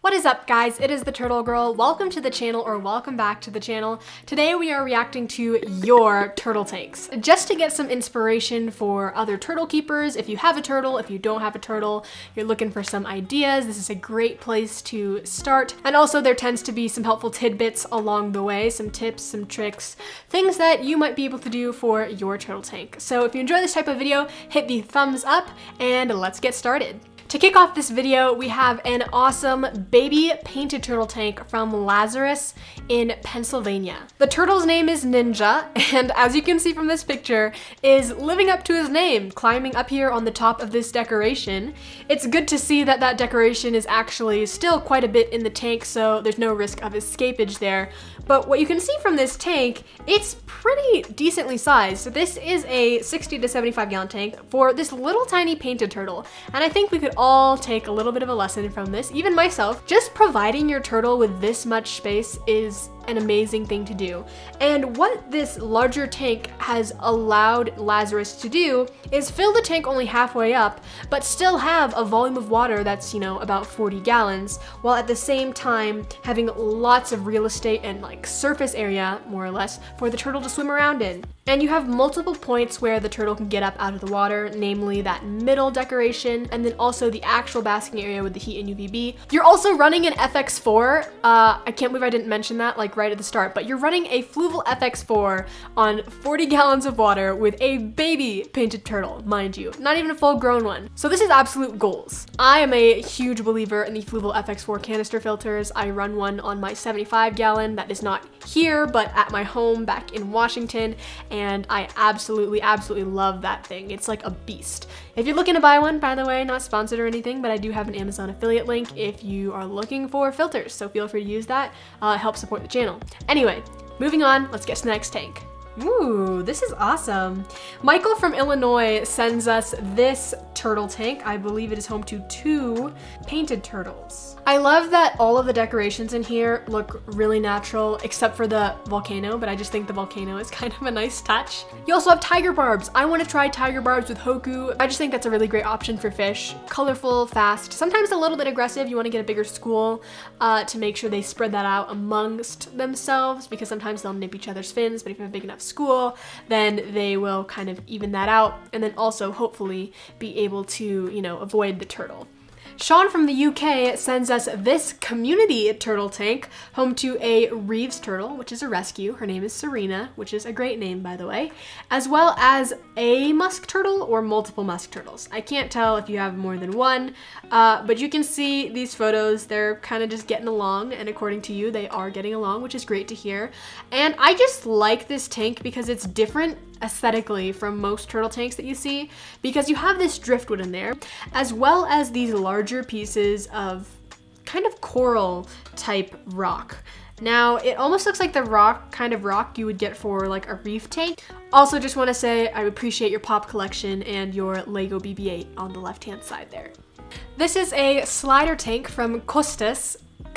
What is up, guys? It is the Turtle Girl. Welcome to the channel, or welcome back to the channel. Today we are reacting to your turtle tanks. Just to get some inspiration for other turtle keepers, if you have a turtle, if you don't have a turtle, you're looking for some ideas, this is a great place to start. And also there tends to be some helpful tidbits along the way, some tips, some tricks, things that you might be able to do for your turtle tank. So if you enjoy this type of video, hit the thumbs up and let's get started. To kick off this video, we have an awesome baby painted turtle tank from Lazarus in Pennsylvania. The turtle's name is Ninja, and as you can see from this picture, is living up to his name, climbing up here on the top of this decoration. It's good to see that that decoration is actually still quite a bit in the tank, so there's no risk of escapage there. But what you can see from this tank, it's pretty decently sized. So this is a 60 to 75 gallon tank for this little tiny painted turtle. And I think we could all take a little bit of a lesson from this, even myself. Just providing your turtle with this much space is an amazing thing to do. And what this larger tank has allowed Lazarus to do is fill the tank only halfway up, but still have a volume of water that's, about 40 gallons, while at the same time having lots of real estate and like surface area, more or less, for the turtle to swim around in. And you have multiple points where the turtle can get up out of the water, namely that middle decoration, and then also the actual basking area with the heat and UVB. You're also running an FX4. I can't believe I didn't mention that right at the start, but you're running a Fluval FX4 on 40 gallons of water with a baby painted turtle, mind you, not even a full grown one. So this is absolute goals. I am a huge believer in the Fluval FX4 canister filters. I run one on my 75 gallon that is not here, but at my home back in Washington, and I absolutely love that thing. It's like a beast. If you're looking to buy one, by the way, not sponsored or anything, but I do have an Amazon affiliate link if you are looking for filters, so feel free to use that. Help support the channel. Anyway, moving on, let's get to the next tank. Ooh, this is awesome. Michael from Illinois sends us this turtle tank. I believe it is home to 2 painted turtles. I love that all of the decorations in here look really natural, except for the volcano, but I just think the volcano is kind of a nice touch. You also have tiger barbs. I want to try tiger barbs with Hoku. I just think that's a really great option for fish. Colorful, fast, sometimes a little bit aggressive. You want to get a bigger school to make sure they spread that out amongst themselves, because sometimes they'll nip each other's fins, but if you have a big enough school, then they will kind of even that out, and then also hopefully be able to, avoid the turtle. Sean from the UK sends us this community turtle tank, home to a Reeves turtle, which is a rescue. Her name is Serena, which is a great name, by the way, as well as a musk turtle or multiple musk turtles. I can't tell if you have more than one, but you can see these photos. They're kind of just getting along, and according to you, they are getting along, which is great to hear. And I just like this tank because it's different aesthetically from most turtle tanks that you see, because you have this driftwood in there, as well as these larger pieces of kind of coral type rock. Now, it almost looks like the kind of rock you would get for like a reef tank. Also, just want to say I appreciate your pop collection and your Lego BB-8 on the left-hand side there. This is a slider tank from Kostas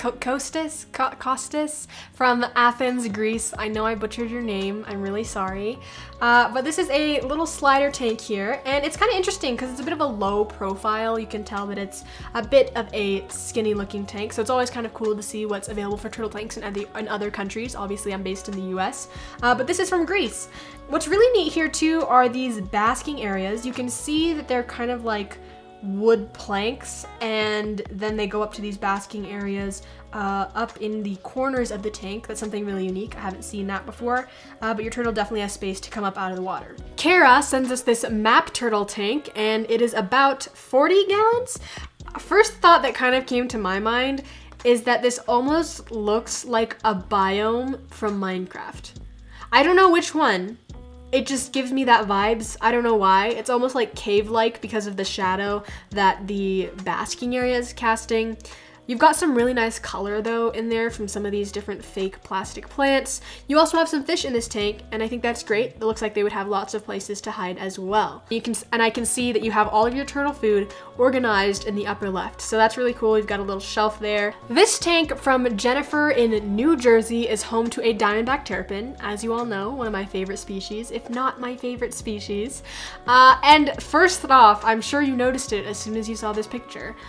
from Athens, Greece. I know I butchered your name, I'm really sorry. But this is a little slider tank here, and it's kind of interesting because it's a bit of a low profile. You can tell that it's a bit of a skinny looking tank, so it's always kind of cool to see what's available for turtle tanks in other countries. Obviously I'm based in the US, but this is from Greece. What's really neat here too are these basking areas. You can see that they're kind of like wood planks, and then they go up to these basking areas up in the corners of the tank. That's something really unique. I haven't seen that before, but your turtle definitely has space to come up out of the water. Kara sends us this map turtle tank, and it is about 40 gallons. First thought that kind of came to my mind is that this almost looks like a biome from Minecraft. I don't know which one. It just gives me that vibes. I don't know why. It's almost like cave-like because of the shadow that the basking area is casting. You've got some really nice color though in there from some of these different fake plastic plants. You also have some fish in this tank, and I think that's great. It looks like they would have lots of places to hide as well. I can see that you have all of your turtle food organized in the upper left, so that's really cool. You've got a little shelf there. This tank from Jennifer in New Jersey is home to a diamondback terrapin, as you all know, one of my favorite species, if not my favorite species. And first off, I'm sure you noticed it as soon as you saw this picture.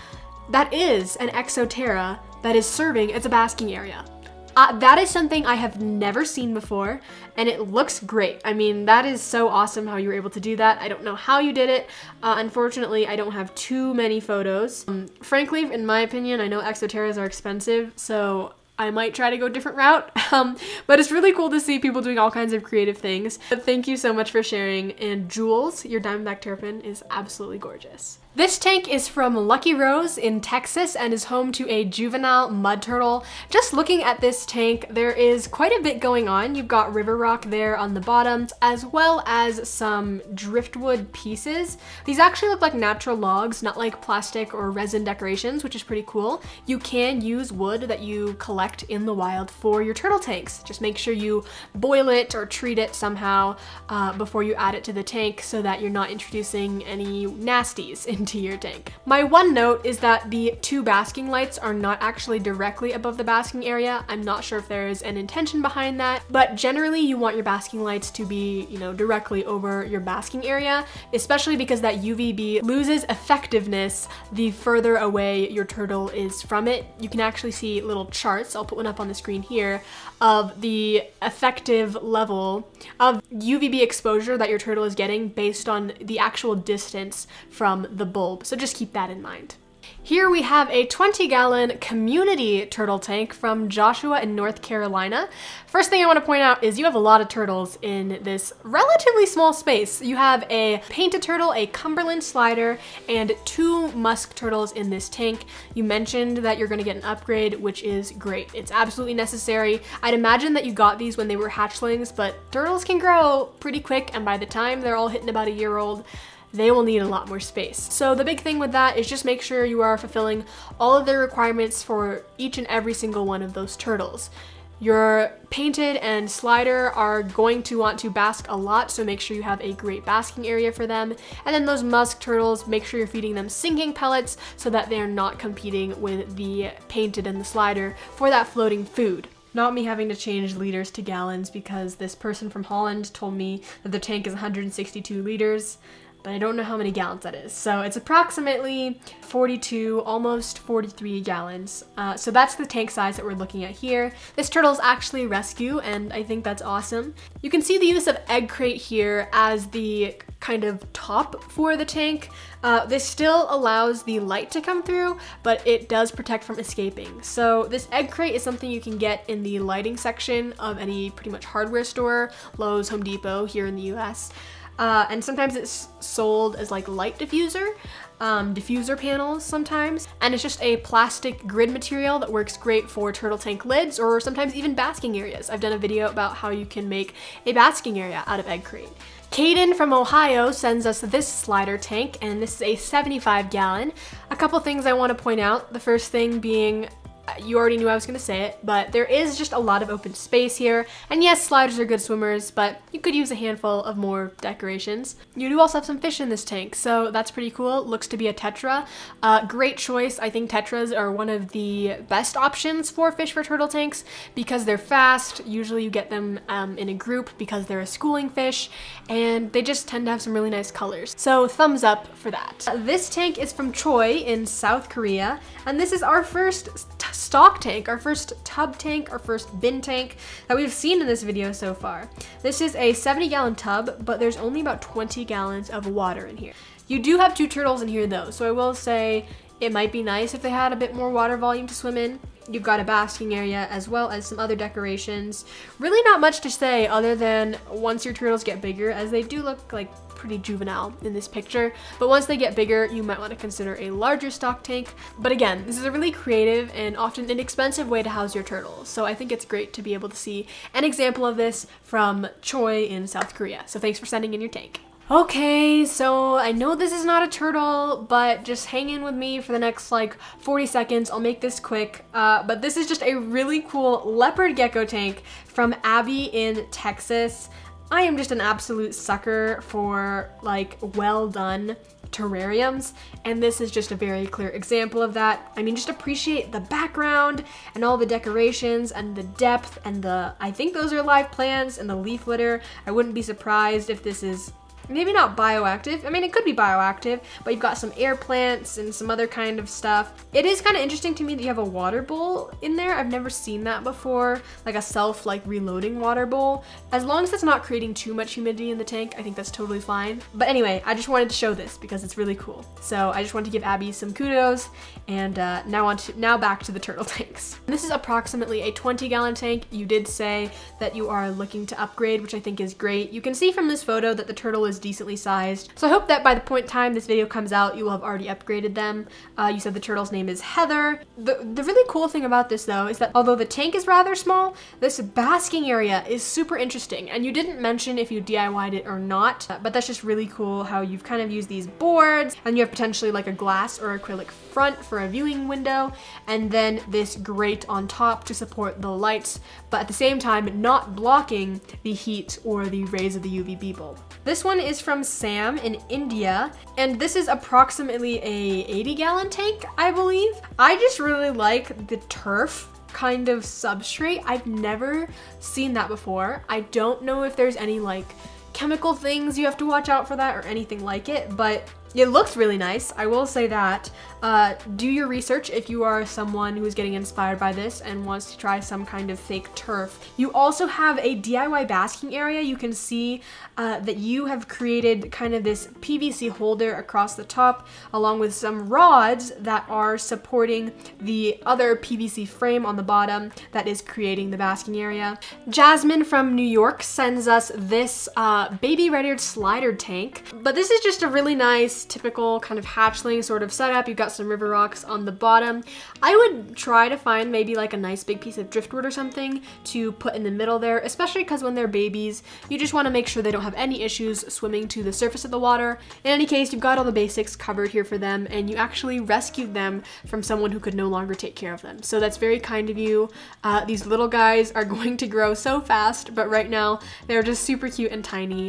that is an Exoterra that is serving as a basking area. That is something I have never seen before, and it looks great. I mean, that is so awesome how you were able to do that. I don't know how you did it. Unfortunately, I don't have too many photos. Frankly, in my opinion, I know Exoterras are expensive, so I might try to go a different route, but it's really cool to see people doing all kinds of creative things. But thank you so much for sharing, and Jules, your Diamondback Terrapin is absolutely gorgeous. This tank is from Lucky Rose in Texas and is home to a juvenile mud turtle. Just looking at this tank, there is quite a bit going on. You've got river rock there on the bottom, as well as some driftwood pieces. These actually look like natural logs, not like plastic or resin decorations, which is pretty cool. You can use wood that you collect in the wild for your turtle tanks. Just make sure you boil it or treat it somehow before you add it to the tank so that you're not introducing any nasties into your tank. My one note is that the two basking lights are not actually directly above the basking area. I'm not sure if there is an intention behind that, but generally you want your basking lights to be, you know, directly over your basking area, especially because that UVB loses effectiveness the further away your turtle is from it. You can actually see little charts, I'll put one up on the screen here, of the effective level of UVB exposure that your turtle is getting based on the actual distance from the bulb. So just keep that in mind. Here we have a 20-gallon community turtle tank from Joshua in North Carolina. First thing I want to point out is you have a lot of turtles in this relatively small space. You have a painted turtle, a Cumberland slider, and 2 musk turtles in this tank. You mentioned that you're going to get an upgrade, which is great. It's absolutely necessary. I'd imagine that you got these when they were hatchlings, but turtles can grow pretty quick, and by the time they're all hitting about a year old, they will need a lot more space. So the big thing with that is just make sure you are fulfilling all of their requirements for each and every single one of those turtles. Your painted and slider are going to want to bask a lot, so make sure you have a great basking area for them. And then those musk turtles, make sure you're feeding them sinking pellets so that they're not competing with the painted and the slider for that floating food. Not me having to change liters to gallons because this person from Holland told me that the tank is 162 liters. But I don't know how many gallons that is. So it's approximately 42, almost 43 gallons. So that's the tank size that we're looking at here. This turtle is actually rescue, and I think that's awesome. You can see the use of egg crate here as the kind of top for the tank. This still allows the light to come through, but it does protect from escaping. So this egg crate is something you can get in the lighting section of any pretty much hardware store, Lowe's, Home Depot here in the US. And sometimes it's sold as like light diffuser, diffuser panels sometimes. And it's just a plastic grid material that works great for turtle tank lids or sometimes even basking areas. I've done a video about how you can make a basking area out of egg crate. Kaden from Ohio sends us this slider tank, and this is a 75-gallon. A couple things I want to point out. The first thing being, you already knew I was going to say it, but there is just a lot of open space here. And yes, sliders are good swimmers, but you could use a handful of more decorations. You do also have some fish in this tank, so that's pretty cool. It looks to be a tetra. Great choice. I think tetras are one of the best options for fish for turtle tanks because they're fast. Usually you get them in a group because they're a schooling fish, and they just tend to have some really nice colors. So thumbs up for that. This tank is from Choi in South Korea, and this is our first stock tank, our first tub tank, our first bin tank that we've seen in this video so far. This is a 70-gallon tub, but there's only about 20 gallons of water in here. You do have 2 turtles in here though, so I will say it might be nice if they had a bit more water volume to swim in. You've got a basking area as well as some other decorations. Really not much to say other than once your turtles get bigger, as they do look like pretty juvenile in this picture, but once they get bigger, you might want to consider a larger stock tank. But again, this is a really creative and often inexpensive way to house your turtles, so I think it's great to be able to see an example of this from Choi in South Korea. So thanks for sending in your tank. Okay, so I know this is not a turtle, but just hang in with me for the next like 40 seconds. I'll make this quick, but this is just a really cool leopard gecko tank from Abby in Texas. I am just an absolute sucker for like well done terrariums, and this is just a very clear example of that. I mean, just appreciate the background and all the decorations and the depth and I think those are live plants and the leaf litter. I wouldn't be surprised if this is maybe not bioactive. I mean, it could be bioactive, but you've got some air plants and some other kind of stuff. It is kind of interesting to me that you have a water bowl in there. I've never seen that before, like a self reloading water bowl. As long as it's not creating too much humidity in the tank, I think that's totally fine. But anyway, I just wanted to show this because it's really cool. So I just wanted to give Abby some kudos, and now back to the turtle tanks. This is approximately a 20-gallon tank. You did say that you are looking to upgrade, which I think is great. You can see from this photo that the turtle is decently sized. So I hope that by the point in time this video comes out, you will have already upgraded them. You said the turtle's name is Heather. The really cool thing about this though is that although the tank is rather small, this basking area is super interesting. And you didn't mention if you DIY'd it or not, but that's just really cool how you've kind of used these boards, and you have potentially like a glass or acrylic front for a viewing window, and then this grate on top to support the lights, but at the same time not blocking the heat or the rays of the UVB bulb. This one is from Sam in India, and this is approximately a 80-gallon tank, I believe. I just really like the turf kind of substrate. I've never seen that before. I don't know if there's any like chemical things you have to watch out for that or anything like it, but it looks really nice, I will say that. Do your research if you are someone who is getting inspired by this and wants to try some kind of fake turf. You also have a DIY basking area. You can see that you have created kind of this PVC holder across the top, along with some rods that are supporting the other PVC frame on the bottom that is creating the basking area. Jasmine from New York sends us this baby red eared slider tank, but this is just a really nice typical kind of hatchling sort of setup. You've got some river rocks on the bottom. I would try to find maybe like a nice big piece of driftwood or something to put in the middle there, especially because when they're babies, you just want to make sure they don't have any issues swimming to the surface of the water. In any case, you've got all the basics covered here for them, and you actually rescued them from someone who could no longer take care of them. So that's very kind of you. These little guys are going to grow so fast, but right now they're just super cute and tiny.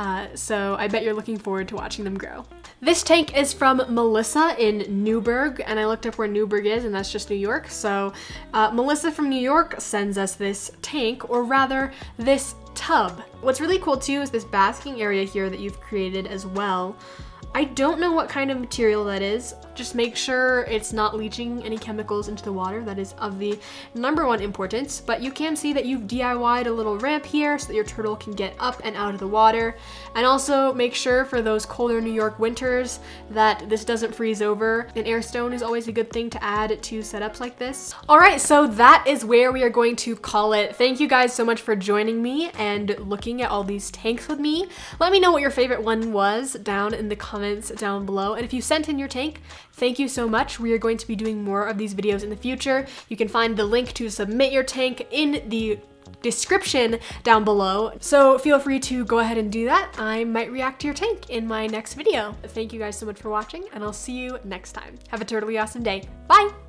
So I bet you're looking forward to watching them grow. This tank is from Melissa in Newburgh, and I looked up where Newburgh is, and that's just New York. So Melissa from New York sends us this tank, or rather this tub. What's really cool too is this basking area here that you've created as well. I don't know what kind of material that is. Just make sure it's not leaching any chemicals into the water. That is of the #1 importance. But you can see that you've DIY'd a little ramp here so that your turtle can get up and out of the water. And also make sure for those colder New York winters that this doesn't freeze over. An air stone is always a good thing to add to setups like this. All right, so that is where we are going to call it. Thank you guys so much for joining me and looking at all these tanks with me. Let me know what your favorite one was down in the comments down below. And if you sent in your tank, thank you so much. We are going to be doing more of these videos in the future. You can find the link to submit your tank in the description down below. So feel free to go ahead and do that. I might react to your tank in my next video. Thank you guys so much for watching, and I'll see you next time. Have a totally awesome day. Bye!